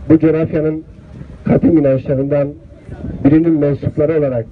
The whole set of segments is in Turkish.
bu coğrafyanın kadim inançlarından birinin mensupları olarak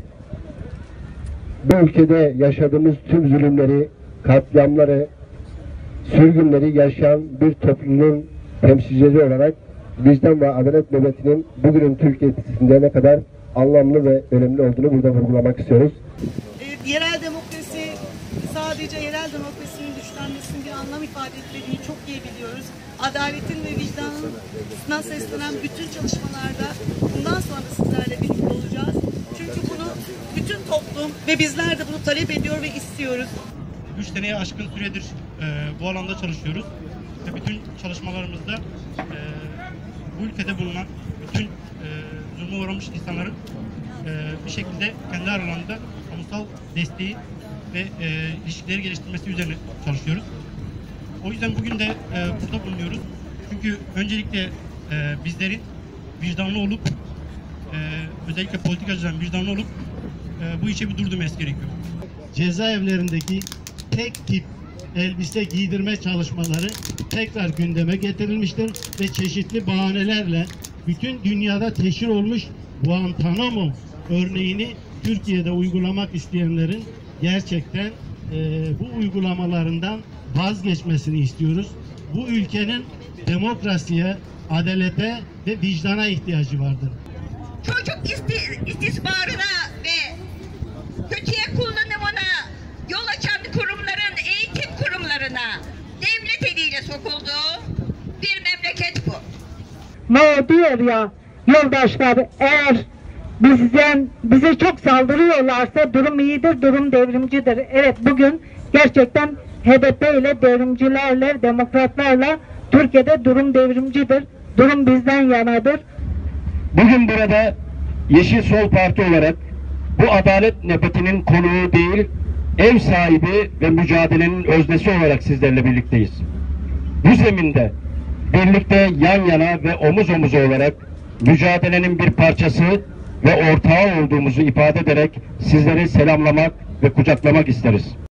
bu ülkede yaşadığımız tüm zulümleri, katliamları, sürgünleri yaşayan bir toplumun temsilcileri olarak vicdan ve adalet nöbetinin bugünün Türkiye'sinde ne kadar anlamlı ve önemli olduğunu burada vurgulamak istiyoruz. Yerel demokrasi sadece yerel demokrasinin güçlenmesinin bir anlam ifade etmediğini çok iyi biliyoruz. Adaletin ve vicdanına seslenen bütün çalışmalarda bundan sonra sizlerle birlikte olacağız. Çünkü bunu bütün toplum ve bizler de bunu talep ediyor ve istiyoruz. 3 seneye aşkın süredir bu alanda çalışıyoruz ve bütün çalışmalarımızda bu ülkede bulunan bütün zulme uğramış insanların bir şekilde kendi aralarında kamusal desteği ve ilişkileri geliştirmesi üzerine çalışıyoruz. O yüzden bugün de burada bulunuyoruz. Çünkü öncelikle bizlerin vicdanlı olup özellikle politikacıların vicdanlı olup bu işe bir dur demesi gerekiyor. Cezaevlerindeki tek tip elbise giydirme çalışmaları tekrar gündeme getirilmiştir ve çeşitli bahanelerle bütün dünyada teşhir olmuş Guantanamo örneğini Türkiye'de uygulamak isteyenlerin gerçekten bu uygulamalarından vazgeçmesini istiyoruz. Bu ülkenin demokrasiye, adalete ve vicdana ihtiyacı vardır. Çocuk istismarına ve kötüye kullanımına yol açan kurumların eğitim kurumlarına devlet eliyle sokulduğu bir memleket bu. Ne diyor ya yoldaşlar, eğer bize çok saldırıyorlarsa durum iyidir, durum devrimcidir. Evet, bugün gerçekten HDP ile devrimcilerle, demokratlarla Türkiye'de durum devrimcidir. Durum bizden yanadır. Bugün burada Yeşil Sol Parti olarak bu adalet nöbetinin konuğu değil, ev sahibi ve mücadelenin öznesi olarak sizlerle birlikteyiz. Bu zeminde birlikte yan yana ve omuz omuza olarak mücadelenin bir parçası ve ortağı olduğumuzu ifade ederek sizleri selamlamak ve kucaklamak isteriz.